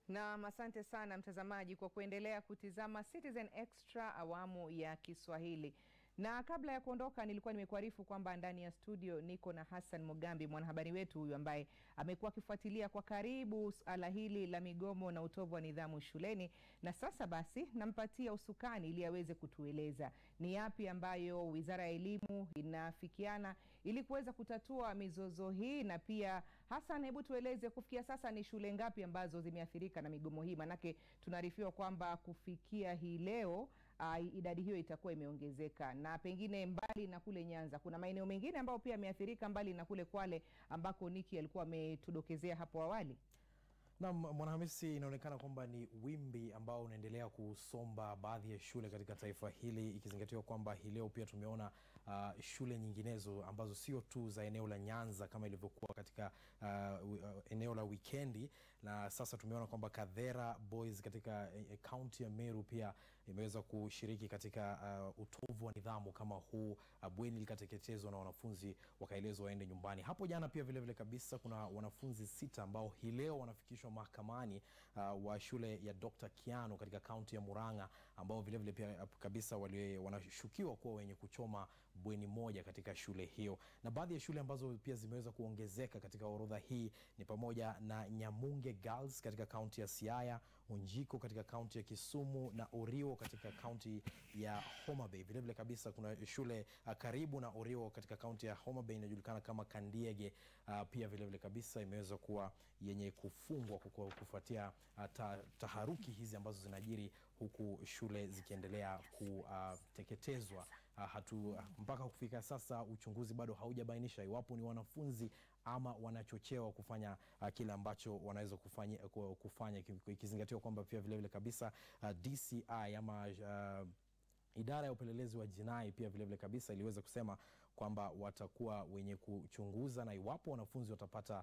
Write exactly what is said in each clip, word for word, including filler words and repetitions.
Na asante sana mtazamaji kwa kuendelea kutizama Citizen Extra awamu ya Kiswahili. Na kabla ya kuondoka nilikuwa nimekuarifu kwamba ndani ya studio niko na Hassan Mugambi, mwanahabari wetu huyu ambaye amekuwa akifuatilia kwa karibu suala hili la migomo na utovu wa nidhamu shuleni, na sasa basi nampatia usukani ili aweze kutueleza ni yapi ambayo Wizara ya Elimu inafikiana ili kuweza kutatua mizozo hii. Na pia Hassan, hebu tueleze kufikia sasa ni shule ngapi ambazo zimeathirika na migomo hii, manake tunaarifiwa kwamba kufikia hii leo uh, idadi hiyo itakuwa imeongezeka. Na pengine mbali na kule Nyanza kuna maeneo mengine ambao pia yameathirika mbali na kule Kwale ambako Niki alikuwa ametudokezea hapo awali. Na Mwanahamisi, inaonekana kwamba ni wimbi ambao unaendelea kusomba baadhi ya shule katika taifa hili, ikizingatiwa kwamba hii leo pia tumeona uh, shule nyinginezo ambazo sio tu za eneo la Nyanza kama ilivyokuwa katika uh, eneo la weekendi, na sasa tumeona kwamba Kadhera Boys katika county ya Meru pia imeweza kushiriki katika uh, utovu wa nidhamu kama huu. Uh, bweni likateketezwa na wanafunzi wakaelezwa waende nyumbani. Hapo jana pia vile vile kabisa kuna wanafunzi sita ambao hii leo wanafikishwa mahakamani uh, wa shule ya Doctor Kiano katika kaunti ya Murang'a, ambao vile vile pia kabisa wale wanashukiwa kuwa wenye kuchoma bweni moja katika shule hiyo. Na baadhi ya shule ambazo pia zimeweza kuongezeka katika orodha hii ni pamoja na Nyamunge Girls katika kaunti ya Siaya, Onjiko katika kaunti ya Kisumu na Orio katika kaunti ya Homa Bay. Vile vile kabisa kuna shule uh, karibu na Orio katika kaunti ya Homa Bay inajulikana kama Kandiege, uh, pia vile vile kabisa imeweza kuwa yenye kufungwa kufuatia uh, ta, taharuki hizi ambazo zinajiri huku shule zikiendelea kuteketezwa. Uh, hatu uh, mpaka kufika sasa uchunguzi bado haujabainisha iwapo ni wanafunzi ama wanachochewa kufanya uh, kile ambacho wanaweza kufanya kufanya ikizingatiwa kwamba pia vile vile kabisa uh, D C I ama uh, idara ya upelelezi wa jinai pia vile vile kabisa iliweza kusema kwamba watakuwa wenye kuchunguza, na iwapo wanafunzi watapata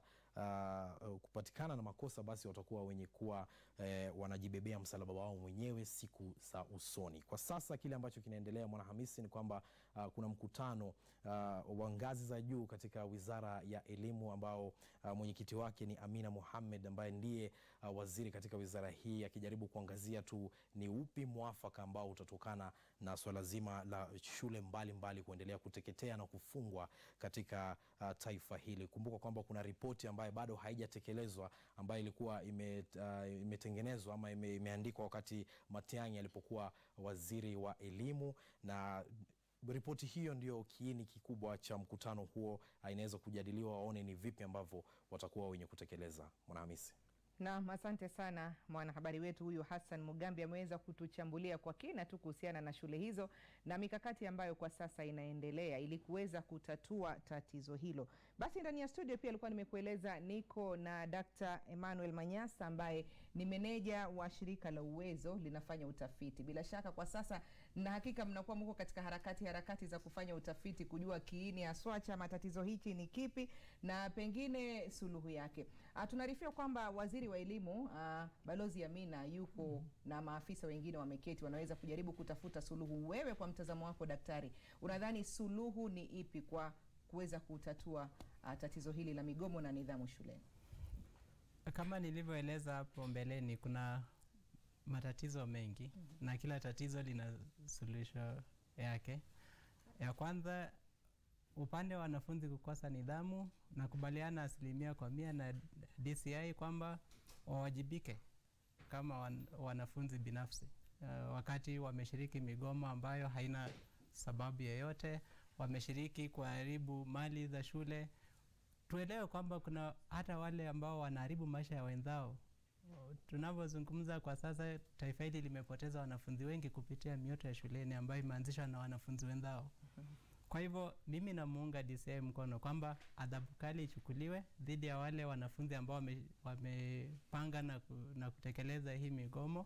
uh, kupatikana na makosa, basi watakuwa wenye kuwa uh, wanajibebea msalaba wao mwenyewe siku za usoni. Kwa sasa kile ambacho kinaendelea, Mwanahamisi, ni kwamba uh, kuna mkutano uh, wa ngazi za juu katika Wizara ya Elimu ambao uh, mwenyekiti wake ni Amina Mohamed ambaye ndiye uh, waziri katika wizara hii, akijaribu kuangazia tu ni upi mwafaka ambao utatokana na swala zima la shule mbali mbali kuendelea kuteketea na kufungwa katika uh, taifa hili. Kumbuka kwamba kuna ripoti ambayo bado haijatekelezwa ambayo ilikuwa ime, uh, imetengenezwa ama ime, imeandikwa wakati Matiang'i alipokuwa waziri wa elimu, na ripoti hiyo ndio kiini kikubwa cha mkutano huo. Uh, inaweza kujadiliwa waone ni vipi ambavyo watakuwa wenye kutekeleza. Mwanahamisi. Na asante sana mwanahabari wetu huyu Hassan Mugambi, ameweza kutuchambulia kwa kina tu kuhusiana na shule hizo na mikakati ambayo kwa sasa inaendelea ili kuweza kutatua tatizo hilo. Basi ndani ya studio pia alikuwa nimekueleza niko na Daktari Emmanuel Manyasa ambaye ni meneja wa shirika la Uwezo linafanya utafiti. Bila shaka kwa sasa na hakika mnakuwa mko katika harakati harakati za kufanya utafiti kujua kiini haswa cha matatizo hichi ni kipi na pengine suluhu yake. Tunaarifiwa kwamba waziri wa elimu uh, Balozi Amina yuko mm. na maafisa wengine wameketi wanaweza kujaribu kutafuta suluhu. Wewe kwa mtazamo wako daktari, unadhani suluhu ni ipi kwa kuweza kutatua uh, tatizo hili la migomo na nidhamu shuleni? Kama nilivyoeleza hapo mbeleni, kuna matatizo mengi mm -hmm. na kila tatizo lina suluhisho yake. Ya kwanza, upande wa wanafunzi kukosa nidhamu, na kubaliana asilimia kwa mia na D C I kwamba wawajibike kama wan, wanafunzi binafsi uh, wakati wameshiriki migomo ambayo haina sababu yoyote, wameshiriki kuharibu mali za shule. Tuelewe kwamba kuna hata wale ambao wanaharibu maisha ya wenzao. Tunapozungumza kwa sasa, taifa hili limepoteza wanafunzi wengi kupitia mioto ya shuleni ambayo imeanzishwa na wanafunzi wenzao. Kwa hivyo mimi namuunga D C I mkono kwamba adhabu kali ichukuliwe dhidi ya wale wanafunzi ambao wamepanga na, na kutekeleza hii migomo.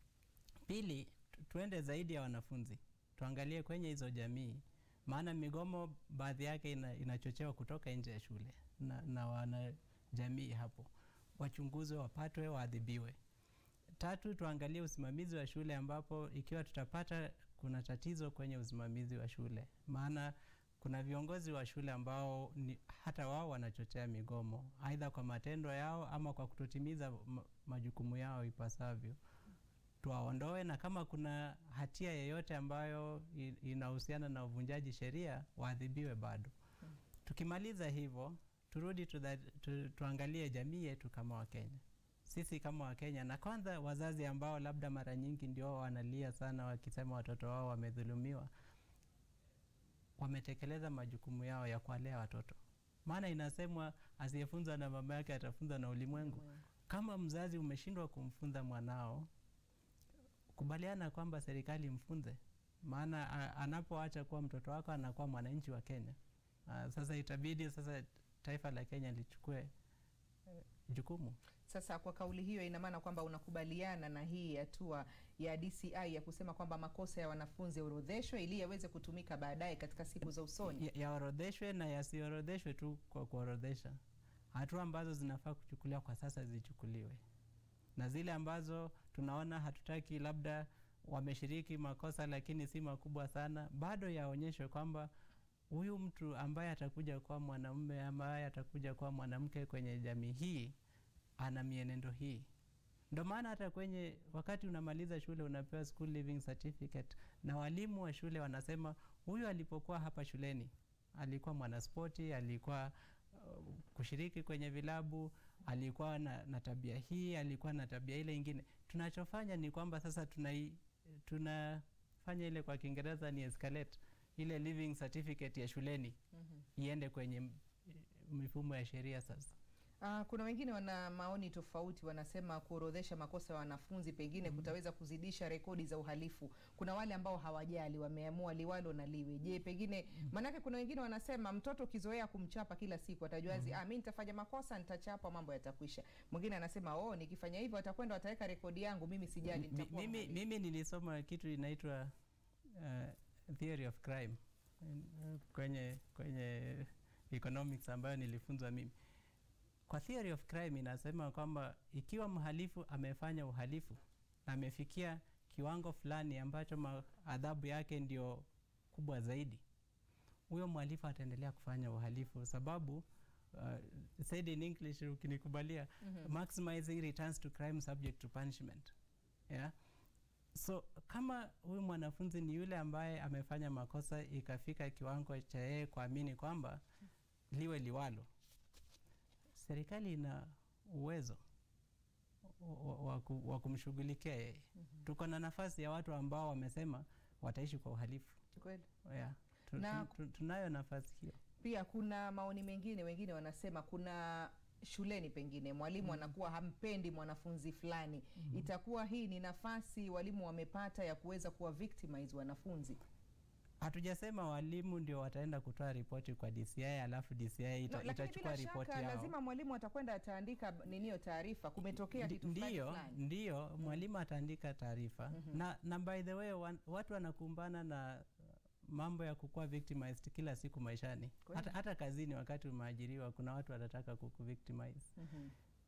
Pili, tuende zaidi ya wanafunzi, tuangalie kwenye hizo jamii, maana migomo baadhi yake ina, inachochewa kutoka nje ya shule na, na wana jamii hapo. Wachunguzwe, wapatwe, waadhibiwe. Tatu, tuangalie usimamizi wa shule, ambapo ikiwa tutapata kuna tatizo kwenye usimamizi wa shule, maana kuna viongozi wa shule ambao ni, hata wao wanachochea migomo, aidha kwa matendo yao ama kwa kutotimiza majukumu yao ipasavyo, tuwaondoe, na kama kuna hatia yeyote ambayo inahusiana na uvunjaji sheria waadhibiwe bado. Hmm. Tukimaliza hivyo, turudi tu, tu, tuangalie jamii yetu kama Wakenya. Sisi kama Wakenya, na kwanza wazazi ambao labda mara nyingi ndio wanalia sana wakisema watoto wao wamedhulumiwa, wametekeleza majukumu yao ya kuwalea watoto. Maana inasemwa asiyefunzwa na mama yake atafunzwa na ulimwengu. Kama mzazi umeshindwa kumfunza mwanao, kubaliana kwamba serikali mfunze. Maana anapoacha kuwa mtoto wako anakuwa mwananchi wa Kenya. A, sasa itabidi sasa taifa la Kenya lichukue jukumu. Sasa kwa kauli hiyo ina maana kwamba unakubaliana na hii hatua ya D C I ya kusema kwamba makosa ya wanafunzi yaorodheshwe ili yaweze kutumika baadaye katika siku za usoni. Yaorodheshwe na yasiorodheshwe tu kwa kuorodhesha. Hatua ambazo zinafaa kuchukuliwa kwa sasa zichukuliwe. Na zile ambazo tunaona hatutaki, labda wameshiriki makosa lakini si makubwa sana, bado yaonyeshwe kwamba huyu mtu ambaye atakuja kuwa mwanamume ambaye atakuja kuwa mwanamke kwenye jamii hii ana mienendo hii. Ndio maana hata kwenye wakati unamaliza shule unapewa school living certificate, na walimu wa shule wanasema huyu alipokuwa hapa shuleni alikuwa mwanaspoti, alikuwa uh, kushiriki kwenye vilabu, alikuwa na, na tabia hii, alikuwa na tabia ile ingine. Tunachofanya ni kwamba sasa tunai, tunafanya ile kwa Kiingereza ni escalate ile living certificate ya shuleni, mm-hmm. iende kwenye mifumo ya sheria sasa. Uh, kuna wengine wana maoni tofauti, wanasema kuorodhesha makosa ya wanafunzi pengine mm-hmm. kutaweza kuzidisha rekodi za uhalifu. Kuna wale ambao hawajali, wameamua liwalo na liwe. Je, pengine mm-hmm. manake kuna wengine wanasema mtoto kizoea kumchapa kila siku atajua mm-hmm. ah, mimi nitafanya makosa nitachapa, mambo yatakwisha. Mwingine anasema oh, nikifanya hivyo atakwenda wataweka rekodi yangu, mimi sijali nitakuwa. Mimi mimi nilisoma kitu inaitwa uh, theory of crime uh, kwenye kwenye economics ambayo nilifunzwa mimi. Kwa theory of crime inasema kwamba ikiwa mhalifu amefanya uhalifu na amefikia kiwango fulani ambacho adhabu yake ndio kubwa zaidi, huyo mhalifu ataendelea kufanya uhalifu, sababu uh, said in English ukinikubalia, mm-hmm. maximizing returns to crime subject to punishment. Yeah? So kama huyu mwanafunzi ni yule ambaye amefanya makosa ikafika kiwango cha yeye kuamini kwamba liwe liwalo, serikali ina uwezo wa kumshughulikia yeye. Mm-hmm. Tuko na nafasi ya watu ambao wamesema wataishi kwa uhalifu. Kweli. Yeah. Tu, na tu, tu, tunayo nafasi hiyo. Pia kuna maoni mengine, wengine wanasema kuna shuleni pengine mwalimu mm-hmm. anakuwa hampendi mwanafunzi fulani. Mm-hmm. Itakuwa hii ni nafasi walimu wamepata ya kuweza kuwa victimize wanafunzi. Hatujasema walimu ndio wataenda kutoa ripoti kwa D C I alafu D C I ita, no, itachukua ripoti yao. Lazima mwalimu atakwenda ataandika ninio taarifa kumetokea kitu fulani fulani. Ndio, mwalimu ataandika taarifa. Mm-hmm. Na, na by the way wan, watu wanakumbana na mambo ya kukua victimized kila siku maishani. Hata, hata kazini wakati umeajiriwa kuna watu watataka kukuvictimize. Mm-hmm.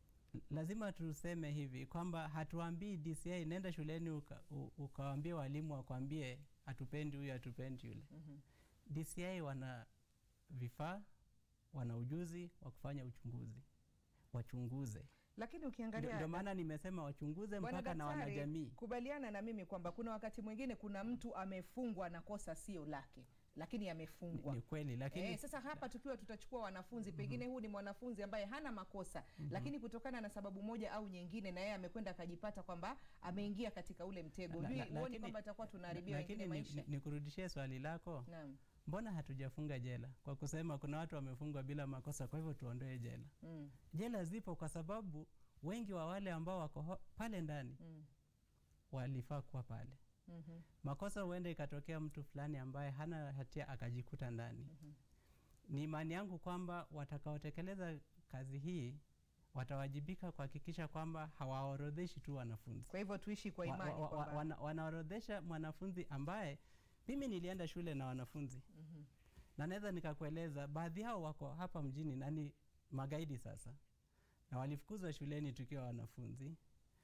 Lazima tuseme hivi kwamba hatuambii D C I nenda shuleni uka, ukawaambie walimu wakwambie hatupendi huyu hatupendi yule. Mm-hmm. D C I wana vifaa, wana ujuzi wa kufanya uchunguzi. Wachunguze. Lakini ukiangalia ndio maana nimesema wachunguze mpaka daktari, na wanajamii. Kubaliana na mimi kwamba kuna wakati mwingine kuna mtu amefungwa na kosa sio lake, lakini amefungwa. Ni kweli, lakini eh, sasa hapa tukiwa tutachukua wanafunzi pengine mm-hmm. huu ni mwanafunzi ambaye hana makosa, mm-hmm. lakini kutokana na sababu moja au nyingine na yeye amekwenda akajipata kwamba ameingia katika ule mtego. Huoni kwamba itakuwa tunaharibia wengine maisha? Nikurudishie swali lako. Naam. Mbona hatujafunga jela? Kwa kusema kuna watu wamefungwa bila makosa, kwa hivyo tuondoe jela. Mm. Jela zipo kwa sababu wengi wa wale ambao wako pale ndani mm. walifaa kuwa pale. Mm-hmm. Makosa huenda ikatokea mtu fulani ambaye hana hatia akajikuta ndani. Mm-hmm. Ni imani yangu kwamba watakaotekeleza kazi hii watawajibika kuhakikisha kwamba hawaorodheshi tu wanafunzi. Kwa hivyo tuishi kwa imani wa, wa, wa, wana, wanaorodhesha mwanafunzi ambaye mimi nilienda shule na wanafunzi. Mm-hmm. Na naweza nikakueleza baadhi yao wako hapa mjini nani magaidi sasa. Na walifukuzwa shuleni tukiwa wanafunzi.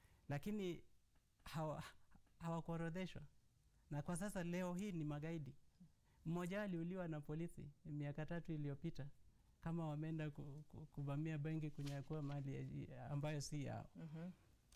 Lakini hawa hawakuorodheshwa. Na kwa sasa leo hii ni magaidi. Mmoja aliuliwa na polisi miaka tatu iliyopita kama wameenda ku, ku, kuvamia benki kunyakua mali ambayo si yao. Mm-hmm.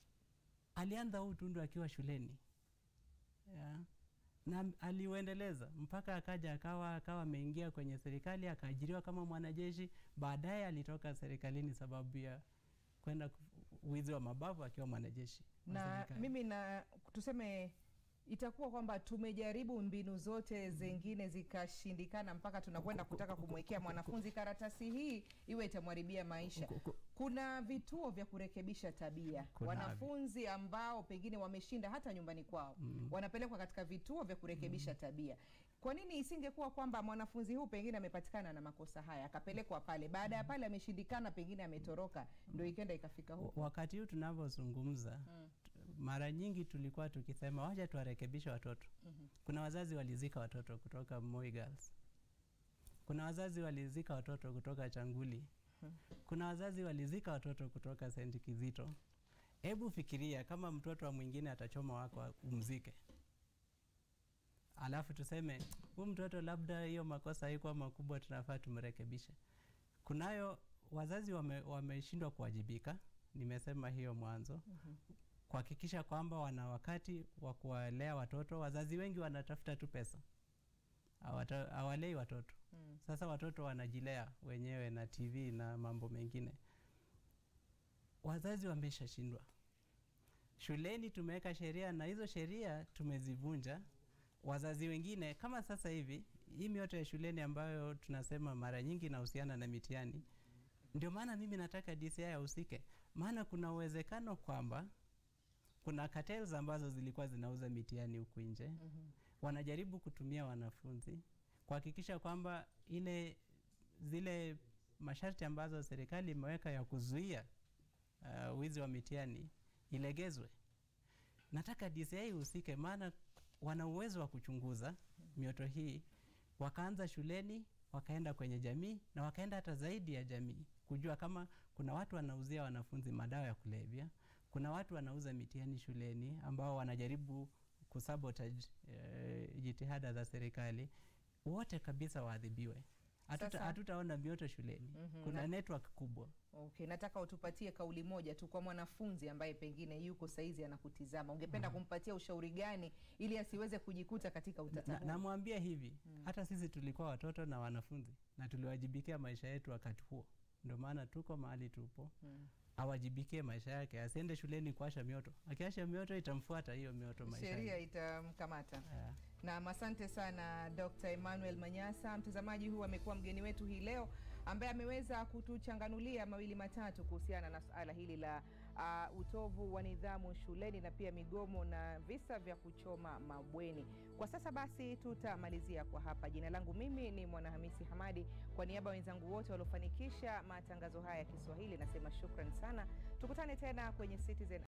alianza huu tundu akiwa shuleni. Yeah. Na aliuendeleza mpaka akaja akawa akawa ameingia kwenye serikali, akaajiriwa kama mwanajeshi. Baadaye alitoka serikalini sababu ya kwenda wizi wa mabavu akiwa mwanajeshi. Na mimi na tuseme itakuwa kwamba tumejaribu mbinu zote zingine zikashindikana, mpaka tunakwenda kutaka kumwekea mwanafunzi karatasi hii iwe itamharibia maisha. Kuna vituo vya kurekebisha tabia. Kuna wanafunzi ambao pengine wameshinda hata nyumbani kwao, mm. wanapelekwa katika vituo vya kurekebisha mm. tabia. Kwa nini isingekuwa kwamba mwanafunzi huu pengine amepatikana na makosa haya akapelekwa pale, baada ya pale ameshindikana, pengine ametoroka, ndio ikenda ikafika huko? Wakati huu tunavyozungumza mm. mara nyingi tulikuwa tukisema wacha tuwarekebishe watoto. Mm-hmm. Kuna wazazi walizika watoto kutoka Moi Girls. Kuna wazazi walizika watoto kutoka Changuli. Mm-hmm. Kuna wazazi walizika watoto kutoka Saint Kizito. Hebu fikiria kama mtoto wa mwingine atachoma wako umzike. Alafu tuseme huyu mtoto labda hiyo makosa haikuwa makubwa, tunafaa tumrekebishe. Kunayo wazazi wame, wameshindwa kuwajibika, nimesema hiyo mwanzo. Mm-hmm. Kuhakikisha kwamba wana wakati wa kuwalea watoto. Wazazi wengi wanatafuta tu pesa, hawalei watoto. Mm. Sasa watoto wanajilea wenyewe na T V na mambo mengine. Wazazi wameshashindwa. Shuleni tumeweka sheria na hizo sheria tumezivunja. Wazazi wengine kama sasa hivi hii mioto ya shuleni ambayo tunasema mara nyingi inahusiana na mitihani, ndio maana mimi nataka D C I ahusike, maana kuna uwezekano kwamba kuna cartels ambazo zilikuwa zinauza mitihani huku nje. Mm-hmm. Wanajaribu kutumia wanafunzi kuhakikisha kwamba ile zile masharti ambazo serikali imeweka ya kuzuia uh, wizi wa mitihani ilegezwe. Nataka D C I ihusike, maana wana uwezo wa kuchunguza mioto hii, wakaanza shuleni, wakaenda kwenye jamii, na wakaenda hata zaidi ya jamii, kujua kama kuna watu wanauzia wanafunzi madawa ya kulevya, kuna watu wanauza mitihani shuleni ambao wanajaribu kusabotage e, jitihada za serikali. Wote kabisa waadhibiwe. Hatuta hatutaona mioto shuleni. Mm-hmm. Kuna na network kubwa. Okay, nataka utupatie kauli moja tu kwa mwanafunzi ambaye pengine yuko saizi anakutizama. Ungependa mm-hmm. kumpatia ushauri gani ili asiweze kujikuta katika utata huu? Namwambia hivi, mm. hata sisi tulikuwa watoto na wanafunzi na tuliwajibikia maisha yetu wakati huo. Ndio maana tuko mahali tupo. Mm. Awajibikie maisha yake, asiende shuleni kuasha mioto. Akiasha mioto itamfuata hiyo mioto maisha. Sheria itamkamata. Yeah. Na asante sana Doctor Emmanuel Manyasa. Mtazamaji, huu amekuwa mgeni wetu hii leo ambaye ameweza kutuchanganulia mawili matatu kuhusiana na suala hili la uh, utovu wa nidhamu shuleni na pia migomo na visa vya kuchoma mabweni. Kwa sasa basi tutamalizia kwa hapa. Jina langu mimi ni Mwanahamisi Hamadi. Kwa niaba wenzangu wote waliofanikisha matangazo haya ya Kiswahili nasema shukran sana. Tukutane tena kwenye Citizen